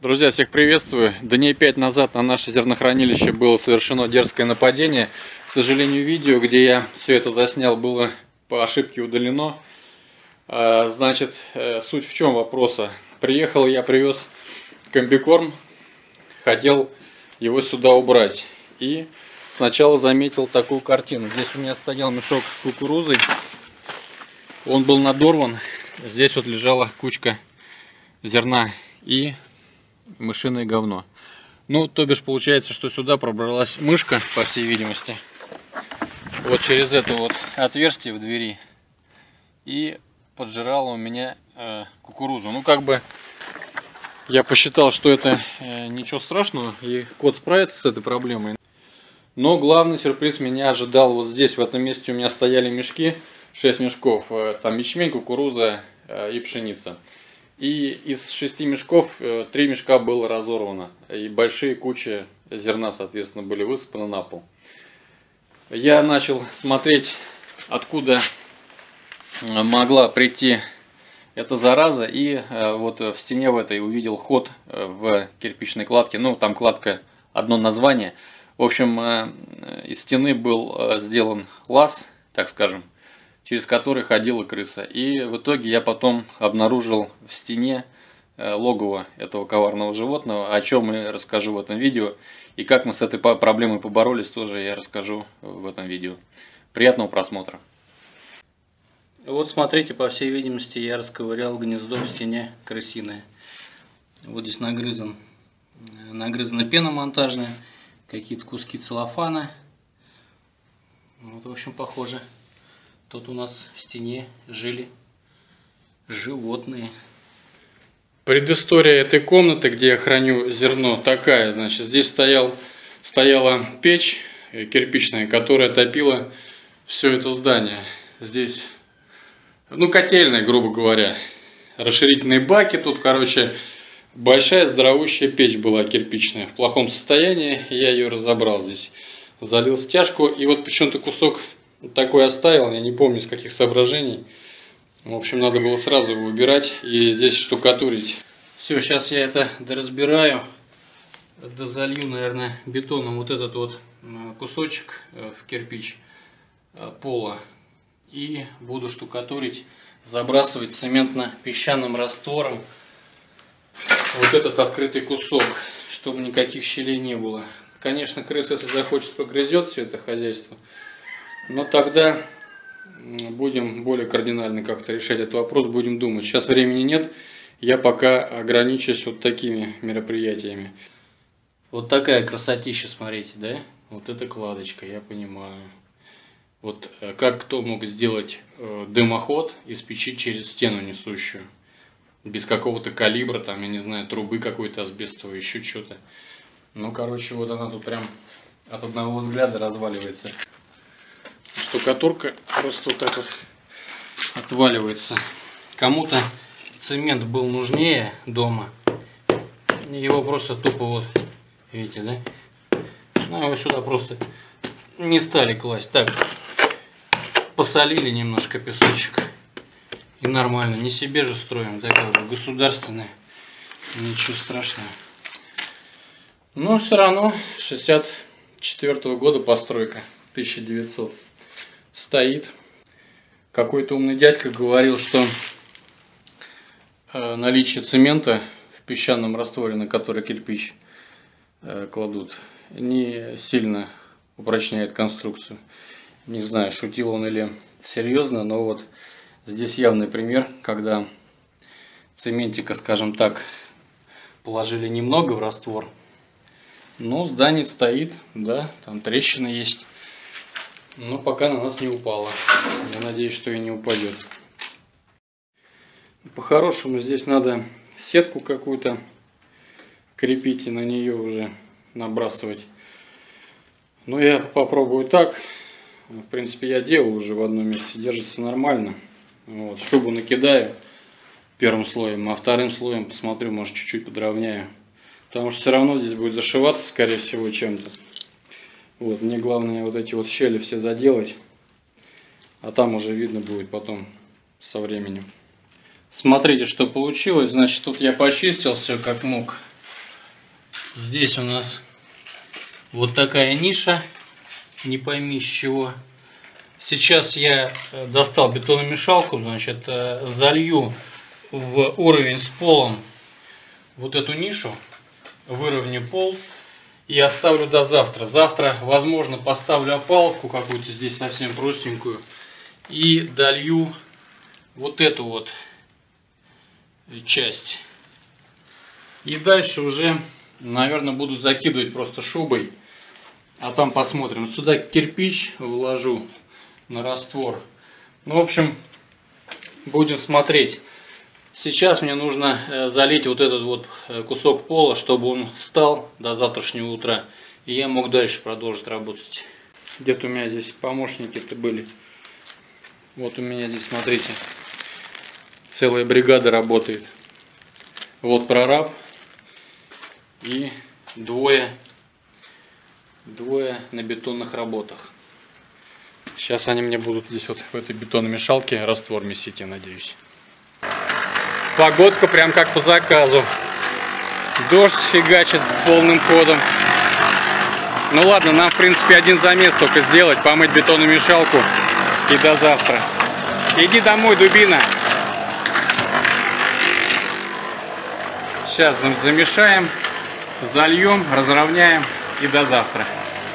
Друзья, всех приветствую. Дней 5 назад на наше зернохранилище было совершено дерзкое нападение. К сожалению, видео, где я все это заснял, было по ошибке удалено. Значит, суть в чем вопроса. Приехал я, привез комбикорм, хотел его сюда убрать. И сначала заметил такую картину. Здесь у меня стоял мешок с кукурузой. Он был надорван. Здесь вот лежала кучка зерна и мышиное говно. Ну, то бишь, получается, что сюда пробралась мышка, по всей видимости. Вот через это вот отверстие в двери. И поджирала у меня кукурузу. Ну, как бы, я посчитал, что это ничего страшного, и кот справится с этой проблемой. Но главный сюрприз меня ожидал вот здесь, в этом месте у меня стояли мешки, 6 мешков. Там ячмень, кукуруза и пшеница. И из 6 мешков 3 мешка было разорвано. И большие кучи зерна, соответственно, были высыпаны на пол. Я начал смотреть, откуда могла прийти эта зараза. И вот в стене в этой увидел ход в кирпичной кладке. Ну, там кладка, одно название. В общем, из стены был сделан лаз, так скажем, через который ходила крыса. И в итоге я потом обнаружил в стене логово этого коварного животного, о чем я расскажу в этом видео. И как мы с этой проблемой поборолись, тоже я расскажу в этом видео. Приятного просмотра. Вот смотрите, по всей видимости, я расковырял гнездо в стене крысиное. Вот здесь нагрызана пена монтажная, какие-то куски целлофана. Вот, в общем, похоже. Тут у нас в стене жили животные. Предыстория этой комнаты, где я храню зерно, такая. Значит, здесь стояла печь кирпичная, которая топила все это здание. Здесь, ну, котельная, грубо говоря. Расширительные баки. Тут, короче, большая здоровущая печь была кирпичная. В плохом состоянии. Я ее разобрал здесь. Залил стяжку. И вот почему-то кусок такой оставил, я не помню, из каких соображений. В общем, надо было сразу его убирать и здесь штукатурить. Все, сейчас я это доразбираю, дозалью, наверное, бетоном вот этот вот кусочек в кирпич пола. И буду штукатурить, забрасывать цементно-песчаным раствором вот этот открытый кусок, чтобы никаких щелей не было. Конечно, крыса, если захочет, погрызет все это хозяйство. Но тогда будем более кардинально как-то решать этот вопрос, будем думать. Сейчас времени нет, я пока ограничусь вот такими мероприятиями. Вот такая красотища, смотрите, да? Вот эта кладочка, я понимаю. Вот как кто мог сделать дымоход из печи через стену несущую? Без какого-то калибра, там, я не знаю, трубы какой-то асбестовой, еще что-то. Ну, короче, вот она тут прям от одного взгляда разваливается. Штукатурка просто вот так вот отваливается. Кому-то цемент был нужнее дома. Его просто тупо вот, видите, да? Ну, его сюда просто не стали класть. Так, посолили немножко песочек. И нормально. Не себе же строим, да, как бы государственное. Ничего страшного. Но все равно 64-го года постройка. 1900. Стоит. Какой-то умный дядька говорил, что наличие цемента в песчаном растворе, на который кирпич кладут, не сильно упрочняет конструкцию. Не знаю, шутил он или серьезно, но вот здесь явный пример, когда цементика, скажем так, положили немного в раствор, но здание стоит, да, там трещины есть. Но пока на нас не упало. Я надеюсь, что и не упадет. По-хорошему здесь надо сетку какую-то крепить и на нее уже набрасывать. Но я попробую так. В принципе, я делал уже в одном месте. Держится нормально. Вот. Шубу накидаю первым слоем, а вторым слоем посмотрю, может, чуть-чуть подровняю. Потому что все равно здесь будет зашиваться, скорее всего, чем-то. Вот, мне главное вот эти вот щели все заделать, а там уже видно будет потом со временем. Смотрите, что получилось. Значит, тут я почистил все как мог. Здесь у нас вот такая ниша, не пойми с чего. Сейчас я достал бетономешалку, значит, залью в уровень с полом вот эту нишу, выровню пол и оставлю до завтра. Завтра, возможно, поставлю опалубку какую-то здесь совсем простенькую и долью вот эту вот часть. И дальше уже, наверное, буду закидывать просто шубой, а там посмотрим. Сюда кирпич вложу на раствор. Ну, в общем, будем смотреть. Сейчас мне нужно залить вот этот вот кусок пола, чтобы он встал до завтрашнего утра, и я мог дальше продолжить работать. Где-то у меня здесь помощники-то были. Вот у меня здесь, смотрите, целая бригада работает. Вот прораб и двое на бетонных работах. Сейчас они мне будут здесь вот в этой бетономешалке раствор месить, я надеюсь. Погодка прям как по заказу. Дождь фигачит полным ходом. Ну ладно, нам в принципе один замес только сделать, помыть бетономешалку и до завтра. Иди домой, дубина. Сейчас замешаем, зальем, разровняем и до завтра.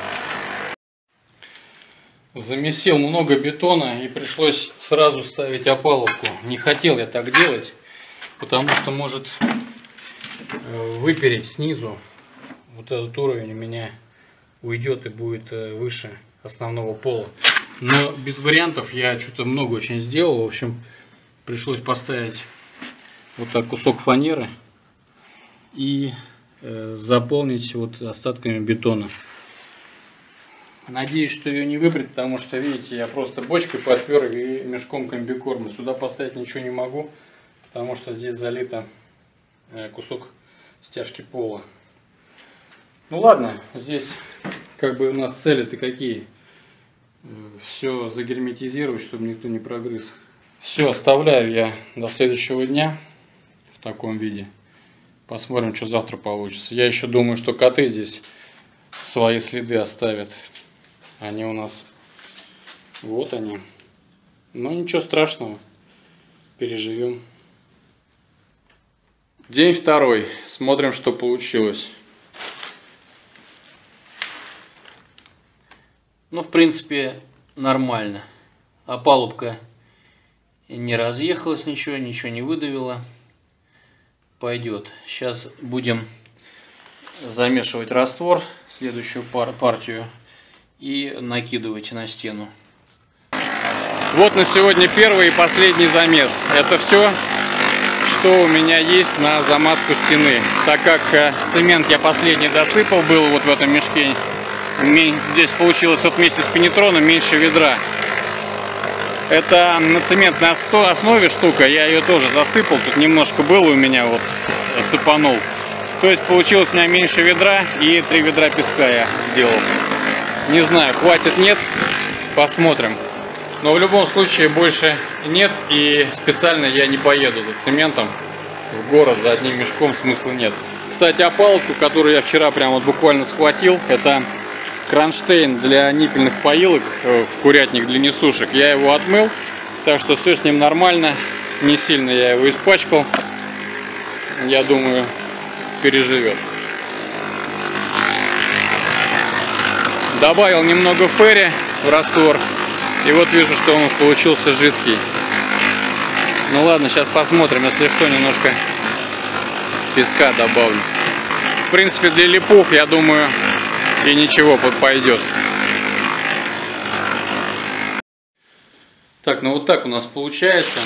Замесил много бетона и пришлось сразу ставить опалубку. Не хотел я так делать, потому что может выпереть снизу. Вот этот уровень у меня уйдет и будет выше основного пола. Но без вариантов, я что-то много очень сделал. В общем, пришлось поставить вот так кусок фанеры и заполнить вот остатками бетона. Надеюсь, что ее не выпрет, потому что, видите, я просто бочкой подпер и мешком комбикорма. Сюда поставить ничего не могу, потому что здесь залито кусок стяжки пола. Ну ладно, здесь как бы у нас цели-то какие? Все загерметизировать, чтобы никто не прогрыз. Все, оставляю я до следующего дня в таком виде. Посмотрим, что завтра получится. Я еще думаю, что коты здесь свои следы оставят. Они у нас, вот они. Но ничего страшного, переживем. День второй. Смотрим, что получилось. Ну, в принципе, нормально. Опалубка не разъехалась, ничего не выдавила. Пойдет. Сейчас будем замешивать раствор, следующую партию, и накидывать на стену. Вот на сегодня первый и последний замес. Это все, что у меня есть на замазку стены. Так как цемент я последний досыпал, был вот в этом мешке. Здесь получилось вот вместе с пенетроном меньше ведра. Это на цементной основе штука, я ее тоже засыпал. Тут немножко было у меня, вот сыпанул. То есть получилось у меня меньше ведра, и 3 ведра песка я сделал. Не знаю, хватит, нет, посмотрим. Но в любом случае больше нет, и специально я не поеду за цементом в город за одним мешком, смысла нет. Кстати, опалубку, которую я вчера прям вот буквально схватил, это кронштейн для ниппельных поилок в курятник для несушек. Я его отмыл, так что все с ним нормально, не сильно я его испачкал. Я думаю, переживет. Добавил немного ферри в раствор, и вот вижу, что он получился жидкий. Ну ладно, сейчас посмотрим, если что, немножко песка добавлю. В принципе, для липов, я думаю, и ничего, пойдет. Так, ну вот так у нас получается.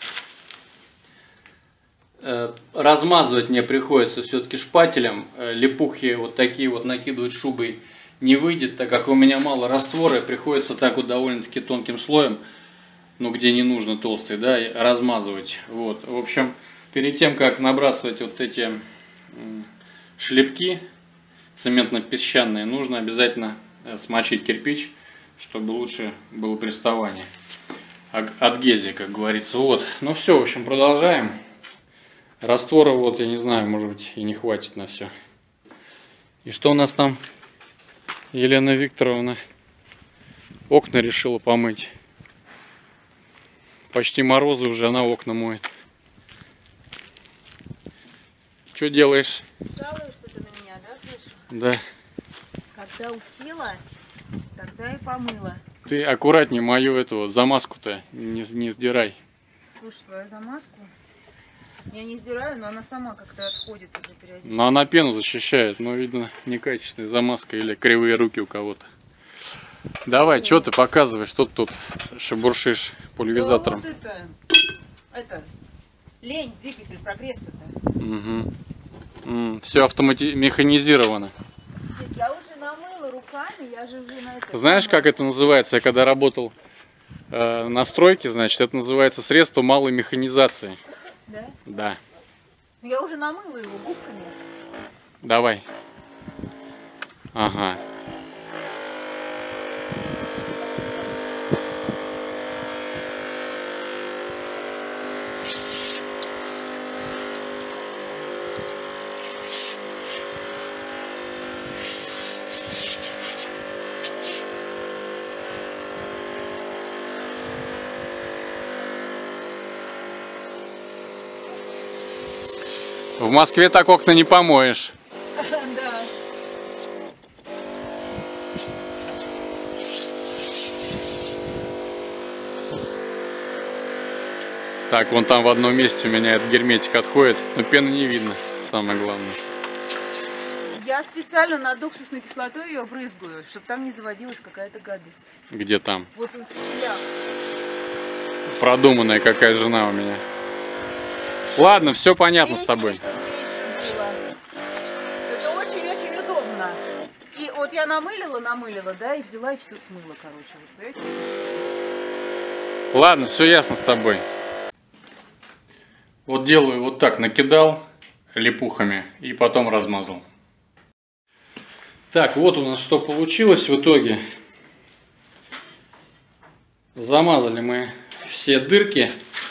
Размазывать мне приходится все-таки шпателем. Липухи вот такие вот накидывать шубой не выйдет, так как у меня мало раствора, приходится так вот довольно-таки тонким слоем, ну где не нужно толстый, да, размазывать. Вот, в общем, перед тем как набрасывать вот эти шлепки цементно-песчаные, нужно обязательно смочить кирпич, чтобы лучше было приставание. Адгезия, как говорится. Вот, ну все, в общем, продолжаем. Раствора вот, я не знаю, может быть и не хватит на все. И что у нас там? Елена Викторовна окна решила помыть. Почти морозы уже, она окна моет. Что делаешь? Жалуешься ты на меня, да, слышишь? Да. Когда успела, тогда и помыла. Ты аккуратнее мою эту замазку-то не сдирай. Слушай, твою замазку я не сдираю, но она сама как-то отходит уже периодически. Но она пену защищает, но видно некачественная замазка или кривые руки у кого-то. Давай, что ты показываешь, что ты тут шебуршишь пульверизатором? Да вот это, лень, двигатель прогресса-то. Угу. Все механизировано. Я уже намыла руками, я же уже на это... Знаешь, как это называется? Я когда работал на стройке, значит, это называется средство малой механизации. Да? Да. Я уже намыла его губками. Давай. Ага. В Москве так окна не помоешь. Да. Так, вон там в одном месте у меня этот герметик отходит, но пены не видно, самое главное. Я специально над уксусной кислотой ее брызгаю, чтобы там не заводилась какая-то гадость. Где там? Вот в щелях. Продуманная какая жена у меня. Ладно, все понятно с тобой. Это очень-очень удобно. И вот я намылила, да, и взяла и все смыла, короче. Вот, понимаете? Ладно, все ясно с тобой. Вот делаю вот так, накидал липухами и потом размазал. Так, вот у нас что получилось в итоге. Замазали мы все дырки,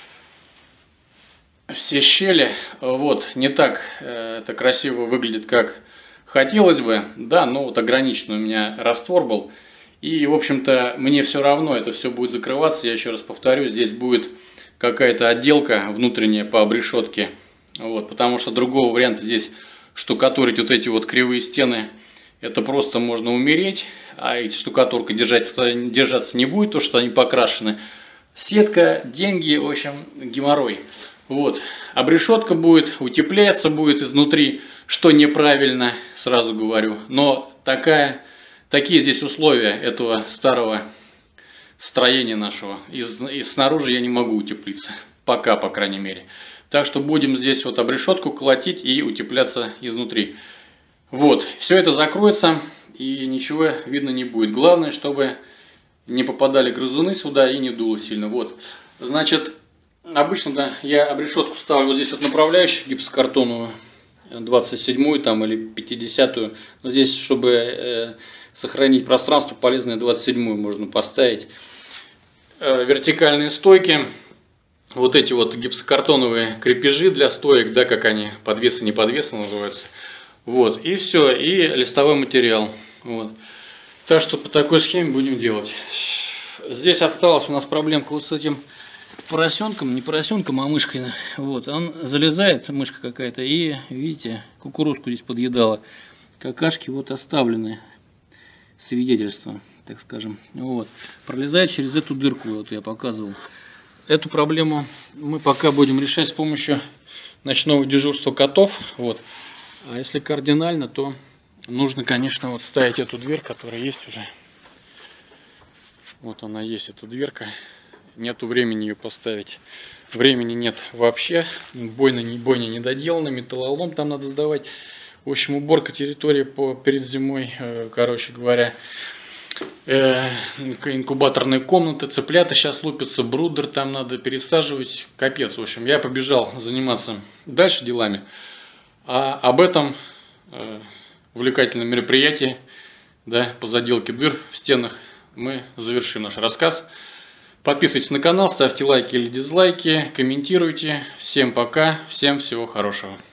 все щели. Вот, не так это красиво выглядит, как хотелось бы. Да, но вот ограниченный у меня раствор был. И, в общем-то, мне все равно это все будет закрываться. Я еще раз повторю, здесь будет какая-то отделка внутренняя по обрешетке. Вот, потому что другого варианта здесь штукатурить вот эти вот кривые стены, это просто можно умереть. А эти штукатурка держаться не будет, то что они покрашены. Сетка, деньги, в общем, геморрой. Вот, обрешетка будет, утепляться будет изнутри, что неправильно, сразу говорю. Но такие здесь условия этого старого строения нашего. И снаружи я не могу утеплиться. Пока, по крайней мере. Так что будем здесь вот обрешетку колотить и утепляться изнутри. Вот, все это закроется и ничего видно не будет. Главное, чтобы не попадали грызуны сюда и не дуло сильно. Вот, значит, обычно, да, я обрешетку ставлю вот здесь вот направляющую гипсокартоновую, 27-ю там или 50-ю. Но здесь, чтобы сохранить пространство, полезное 27-ю можно поставить. Вертикальные стойки. Вот эти вот гипсокартоновые крепежи для стоек, да, как они, подвесы, не подвесы называются. Вот, и все, и листовой материал. Вот. Так что по такой схеме будем делать. Здесь осталась у нас проблемка вот с этим поросенком, не поросенком, а мышкой. Вот, он залезает, мышка какая-то, и, видите, кукурузку здесь подъедала. Какашки вот оставлены, свидетельство, так скажем. Вот, пролезает через эту дырку, вот я показывал. Эту проблему мы пока будем решать с помощью ночного дежурства котов. Вот. А если кардинально, то нужно, конечно, вот ставить эту дверь, которая есть уже. Вот она есть, эта дверка. Нету времени ее поставить. Времени нет вообще. Бойня не доделана, металлолом там надо сдавать. В общем, уборка территории перед зимой, короче говоря. Инкубаторные комнаты, цыплята сейчас лупятся, брудер там надо пересаживать, капец. В общем, я побежал заниматься дальше делами, а об этом увлекательном мероприятии, да, по заделке дыр в стенах мы завершим наш рассказ. Подписывайтесь на канал, ставьте лайки или дизлайки, комментируйте. Всем пока, всем всего хорошего.